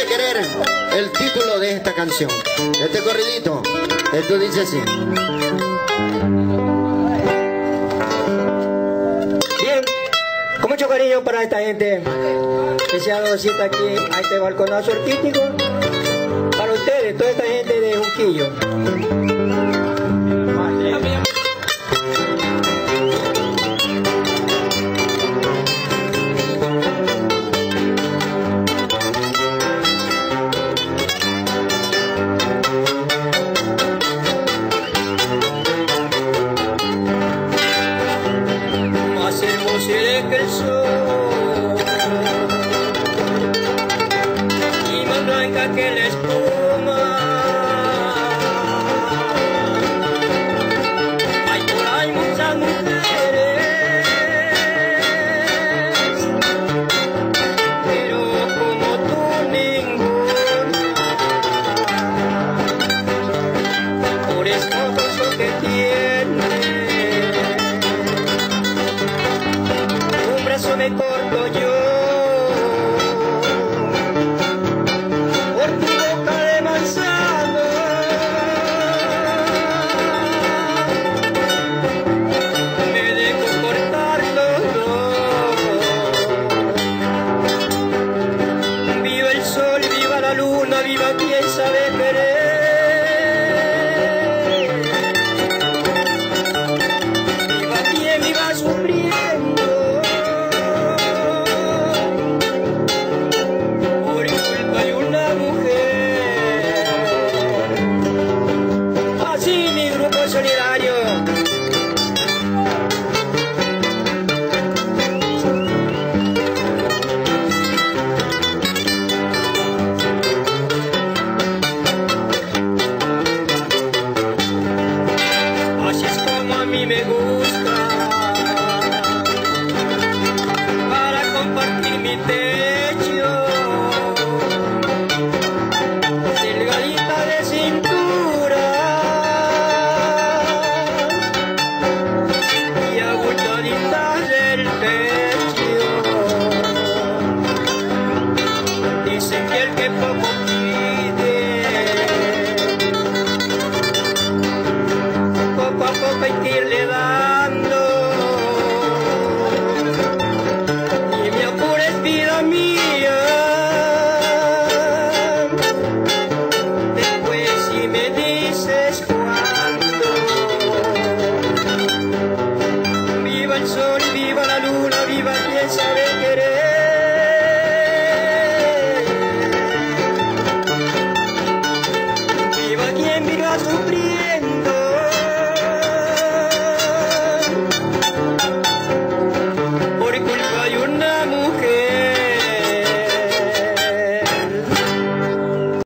querer el título de esta canción. Este corridito, esto dice así. Bien, con mucho cariño para esta gente que se ha dado cita aquí a este balconazo artístico. Para ustedes, toda esta gente de Junquillo. Que el sol y más blanca que la espuma, hay por ahí muchas mujeres, pero como tú ninguna, por ese ojo que tiene. Me corto yo por tu boca de manzana, me dejo cortar todo. Viva el sol, viva la luna, viva quien sabe querer. Viva quien viva sufriendo. Solidario. Así es como a mí me gusta, para compartir mi techo, delgadita de cintura del techo. Dicen que el que poco pide, poco a poco hay que irle dando. Y mi apuro es vida mía. Después si me dices cuándo. Viva el sol, viva la luna, viva quien sabe querer. Viva quien viva su